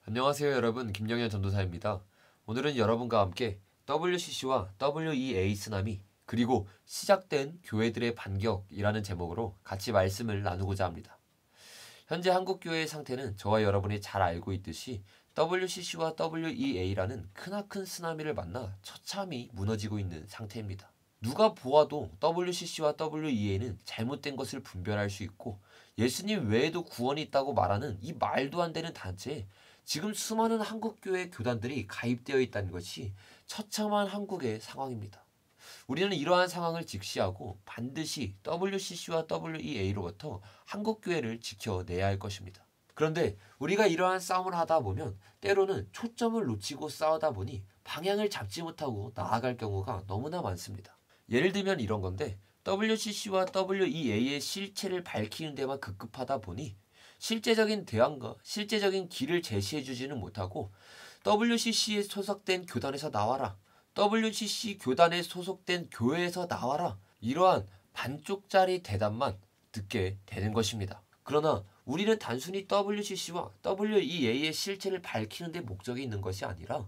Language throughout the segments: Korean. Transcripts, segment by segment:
안녕하세요 여러분, 김영현 전도사입니다. 오늘은 여러분과 함께 WCC와 WEA 쓰나미 그리고 시작된 교회들의 반격이라는 제목으로 같이 말씀을 나누고자 합니다. 현재 한국교회의 상태는 저와 여러분이 잘 알고 있듯이 WCC와 WEA라는 크나큰 쓰나미를 만나 처참히 무너지고 있는 상태입니다. 누가 보아도 WCC와 WEA는 잘못된 것을 분별할 수 있고 예수님 외에도 구원이 있다고 말하는 이 말도 안 되는 단체에 지금 수많은 한국교회 교단들이 가입되어 있다는 것이 처참한 한국의 상황입니다. 우리는 이러한 상황을 직시하고 반드시 WCC와 WEA로부터 한국교회를 지켜내야 할 것입니다. 그런데 우리가 이러한 싸움을 하다 보면 때로는 초점을 놓치고 싸우다 보니 방향을 잡지 못하고 나아갈 경우가 너무나 많습니다. 예를 들면 이런 건데 WCC와 WEA의 실체를 밝히는 데만 급급하다 보니 실제적인 대안과 실제적인 길을 제시해주지는 못하고 WCC에 소속된 교단에서 나와라, WCC 교단에 소속된 교회에서 나와라, 이러한 반쪽짜리 대답만 듣게 되는 것입니다. 그러나 우리는 단순히 WCC와 WEA의 실체를 밝히는 데 목적이 있는 것이 아니라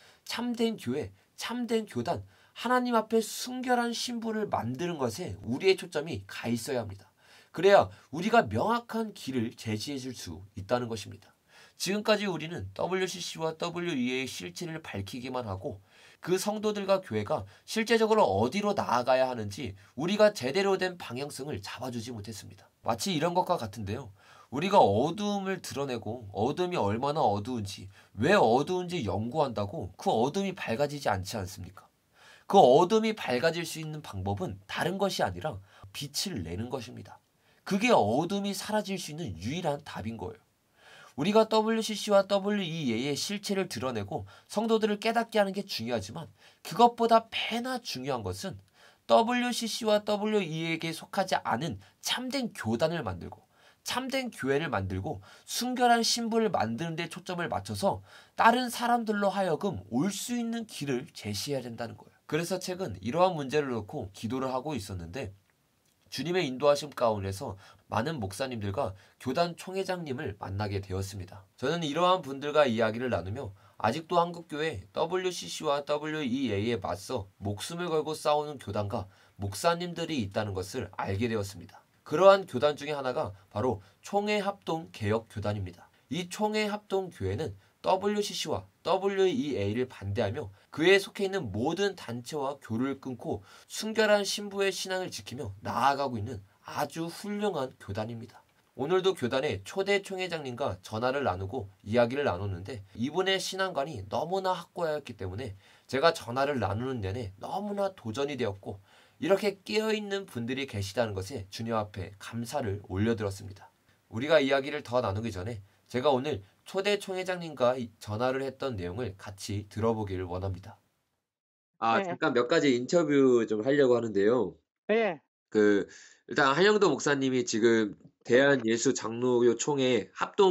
참된 교회, 참된 교단, 하나님 앞에 순결한 신부를 만드는 것에 우리의 초점이 가 있어야 합니다. 그래야 우리가 명확한 길을 제시해 줄 수 있다는 것입니다. 지금까지 우리는 WCC와 WEA의 실체를 밝히기만 하고 그 성도들과 교회가 실제적으로 어디로 나아가야 하는지 우리가 제대로 된 방향성을 잡아주지 못했습니다. 마치 이런 것과 같은데요. 우리가 어두움을 드러내고 어둠이 얼마나 어두운지, 왜 어두운지 연구한다고 그 어둠이 밝아지지 않지 않습니까? 그 어둠이 밝아질 수 있는 방법은 다른 것이 아니라 빛을 내는 것입니다. 그게 어둠이 사라질 수 있는 유일한 답인 거예요. 우리가 WCC와 WEA의 실체를 드러내고 성도들을 깨닫게 하는 게 중요하지만 그것보다 배나 중요한 것은 WCC와 WEA에게 속하지 않은 참된 교단을 만들고 참된 교회를 만들고 순결한 신부를 만드는 데 초점을 맞춰서 다른 사람들로 하여금 올 수 있는 길을 제시해야 된다는 거예요. 그래서 최근 이러한 문제를 놓고 기도를 하고 있었는데 주님의 인도하심 가운데서 많은 목사님들과 교단 총회장님을 만나게 되었습니다. 저는 이러한 분들과 이야기를 나누며 아직도 한국교회 WCC와 WEA에 맞서 목숨을 걸고 싸우는 교단과 목사님들이 있다는 것을 알게 되었습니다. 그러한 교단 중에 하나가 바로 총회합동개혁교단입니다. 이 총회합동교회는 WCC와 WEA를 반대하며 그에 속해 있는 모든 단체와 교류를 끊고 순결한 신부의 신앙을 지키며 나아가고 있는 아주 훌륭한 교단입니다. 오늘도 교단의 초대 총회장님과 전화를 나누고 이야기를 나눴는데 이분의 신앙관이 너무나 확고하였기 때문에 제가 전화를 나누는 내내 너무나 도전이 되었고 이렇게 깨어있는 분들이 계시다는 것에 주님 앞에 감사를 올려드렸습니다. 우리가 이야기를 더 나누기 전에 제가 오늘 초대 총회장님과 전화를 했던 내용을 같이 들어보기를 원합니다. 예. 잠깐 몇 가지 인터뷰 좀 하려고 하는데요. 예. 그, 일단 한영도 목사님이 지금 대한예수 장로교 총회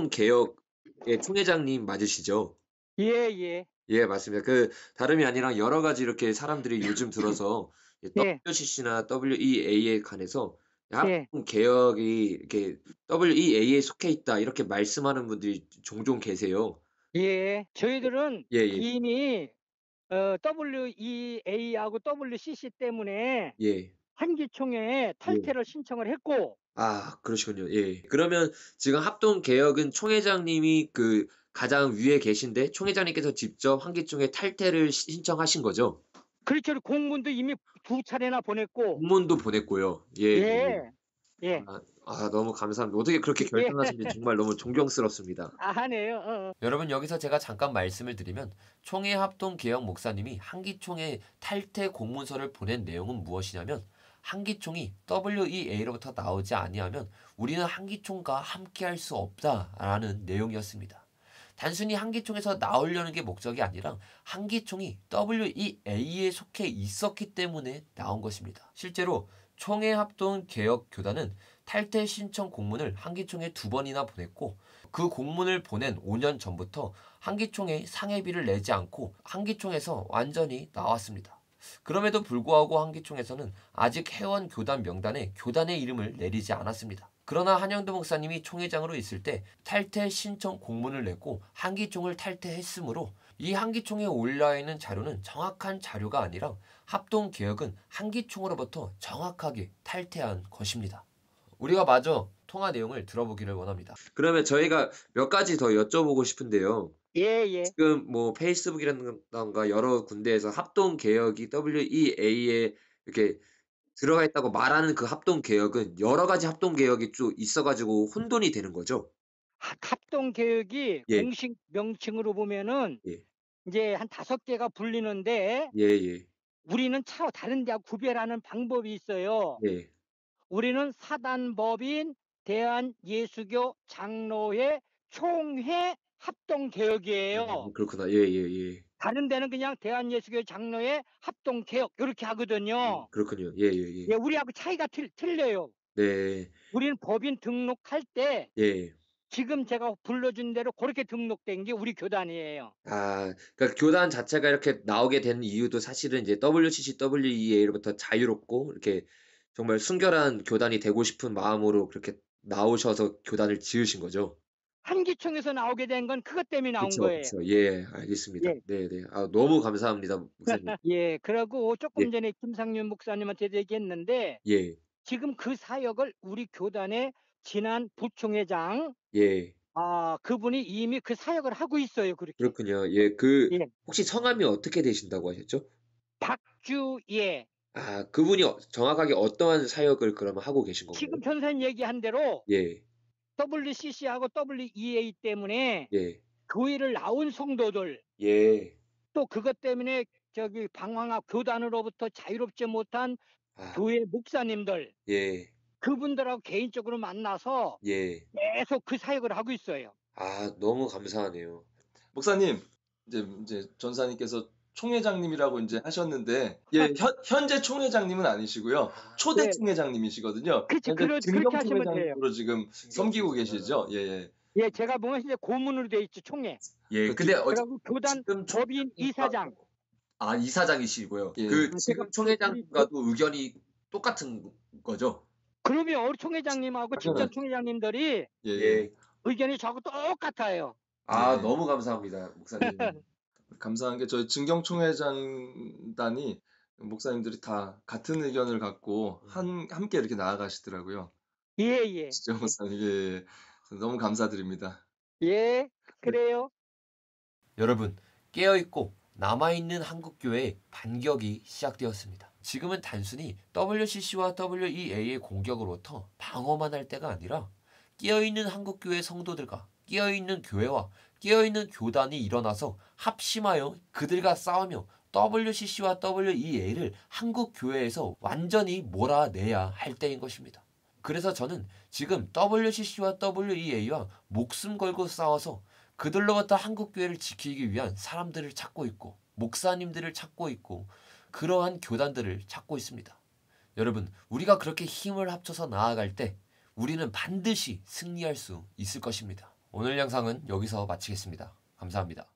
합동개혁의 총회장님 맞으시죠? 예예. 예, 맞습니다. 다름이 아니라 여러 가지 이렇게 사람들이 요즘 들어서 예. WCC나 WEA에 관해서 예. 합동개혁이 이렇게 WEA에 속해 있다, 이렇게 말씀하는 분들이 종종 계세요. 예. 저희들은 예, 예, 이미 WEA하고 WCC 때문에 예, 한기총회에 예. 탈퇴를 신청을 했고 그러시군요. 예. 그러면 지금 합동개혁은 총회장님이 가장 위에 계신데 총회장님께서 직접 한기총회 탈퇴를 신청하신 거죠? 그렇죠. 공문도 이미 두 차례나 보냈고 공문도 보냈고요. 예, 예. 예. 예. 너무 감사합니다. 어떻게 그렇게 예. 결정하시는지 정말 너무 존경스럽습니다. 하네요. 여러분, 여기서 제가 잠깐 말씀을 드리면 총회 합동개혁 목사님이 한기총회 탈퇴 공문서를 보낸 내용은 무엇이냐면 한기총이 WEA로부터 나오지 아니하면 우리는 한기총과 함께할 수 없다라는 내용이었습니다. 단순히 한기총에서 나오려는 게 목적이 아니라 한기총이 WEA에 속해 있었기 때문에 나온 것입니다. 실제로 총회 합동 개혁 교단은 탈퇴 신청 공문을 한기총에 2번이나 보냈고 그 공문을 보낸 5년 전부터 한기총에 상해비를 내지 않고 한기총에서 완전히 나왔습니다. 그럼에도 불구하고 한기총에서는 아직 회원 교단 명단에 교단의 이름을 내리지 않았습니다. 그러나 한영도 목사님이 총회장으로 있을 때 탈퇴 신청 공문을 냈고 한기총을 탈퇴했으므로 이 한기총에 올라 있는 자료는 정확한 자료가 아니라 합동개혁은 한기총으로부터 정확하게 탈퇴한 것입니다. 우리가 마저 통화 내용을 들어보기를 원합니다. 그러면 저희가 몇 가지 더 여쭤보고 싶은데요. 예. 지금 뭐 페이스북이라든가 여러 군데에서 합동개혁이 WEA에 이렇게 들어가 있다고 말하는 그 합동개혁은 여러 가지 합동개혁이 쭉 있어가지고 혼돈이 되는 거죠? 합동개혁이 예, 공식 명칭으로 보면은 예, 이제 한 5개가 불리는데 예, 예, 우리는 차후 다른 데하고 구별하는 방법이 있어요. 예. 우리는 사단법인 대한예수교 장로회 총회 합동개혁이에요. 그렇구나. 예, 예, 예. 다른 데는 그냥 대한예수교 장로회 합동개혁 이렇게 하거든요. 그렇군요. 예, 예, 예. 예, 우리하고 차이가 틀려요. 네, 우리는 법인 등록할 때 예. 지금 제가 불러준 대로 그렇게 등록된 게 우리 교단이에요. 아, 그러니까 교단 자체가 이렇게 나오게 된 이유도 사실은 이제 WCC, WEA로부터 자유롭고 이렇게 정말 순결한 교단이 되고 싶은 마음으로 그렇게 나오셔서 교단을 지으신 거죠? 한기총에서 나오게 된 건 그것 때문에 나온 그쵸, 거예요. 그쵸. 예, 알겠습니다. 예. 네, 네. 아, 너무 감사합니다, 목사님. 예. 그러고 예, 조금 전에 김상윤 목사님한테도 얘기했는데 예, 지금 그 사역을 우리 교단의 지난 부총회장 그분이 이미 그 사역을 하고 있어요. 그렇게. 그렇군요. 예, 예. 혹시 성함이 어떻게 되신다고 하셨죠? 박주예. 아, 그분이 정확하게 어떠한 사역을 그러면 하고 계신 건가요? 지금 전선 얘기한 대로 예, WCC하고 WEA 때문에 예, 교회를 나온 성도들 예. 또 그것 때문에 저기 방황학 교단으로부터 자유롭지 못한 아, 교회 목사님들 예, 그분들하고 개인적으로 만나서 예. 계속 그 사역을 하고 있어요. 아, 너무 감사하네요. 목사님, 이제 전사님께서 총회장님이라고 이제 하셨는데, 예. 현재 총회장님은 아니시고요. 초대 네. 총회장님이시거든요. 그치, 현재 그렇게 증경 하시면 돼요. 총회장으로 지금 섬기고 계시죠? 예, 예. 예, 제가 보면 이제 고문으로 돼 있죠, 총회. 예, 근데 그리고 교단 지금 법인 이사장. 아, 이사장이시고요. 예. 지금 제가 총회장과도 의견이 똑같은 거죠? 그러면 우리 총회장님하고 직전 당연하죠. 총회장님들이 예, 예. 의견이 저하고 똑같아요. 아, 예. 너무 감사합니다, 목사님. 감사한 게 저희 증경 총회장단이 목사님들이 다 같은 의견을 갖고 함께 이렇게 나아가시더라고요. 예. 진짜 목사님, 예, 예. 너무 감사드립니다. 예, 그래요. 여러분, 깨어있고 남아있는 한국교회의 반격이 시작되었습니다. 지금은 단순히 WCC와 WEA의 공격으로부터 방어만 할 때가 아니라 깨어있는 한국교회 성도들과 깨어있는 교회와 깨어있는 교단이 일어나서 합심하여 그들과 싸우며 WCC와 WEA를 한국교회에서 완전히 몰아내야 할 때인 것입니다. 그래서 저는 지금 WCC와 WEA와 목숨 걸고 싸워서 그들로부터 한국교회를 지키기 위한 사람들을 찾고 있고 목사님들을 찾고 있고 그러한 교단들을 찾고 있습니다. 여러분, 우리가 그렇게 힘을 합쳐서 나아갈 때 우리는 반드시 승리할 수 있을 것입니다. 오늘 영상은 여기서 마치겠습니다. 감사합니다.